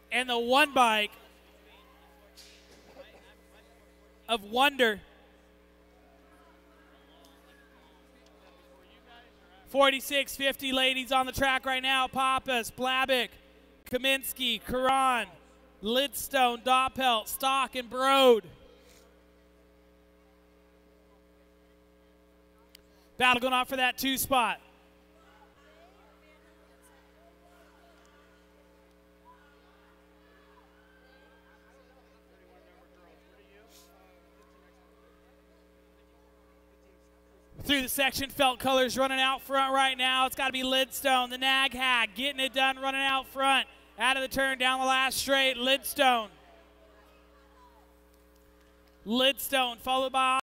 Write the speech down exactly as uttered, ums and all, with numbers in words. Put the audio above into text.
And the one bike of Wonder. forty-six fifty ladies on the track right now. Pappas, Blabik, Kaminsky, Karan, Lidstone, Doppelt, Stock, and Broad. Battle going on for that two spot. Through the section, Felt Colors running out front right now. It's got to be Lidstone, the Nag Hag, getting it done, running out front. Out of the turn, down the last straight, Lidstone. Lidstone, followed by